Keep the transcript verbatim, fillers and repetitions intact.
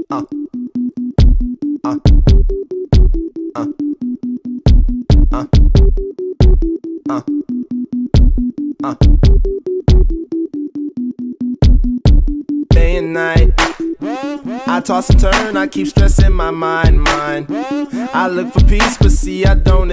Uh, uh, uh, uh, uh, uh. Day and night, I toss and turn, I keep stressing my mind, mind. I look for peace, but see I don't.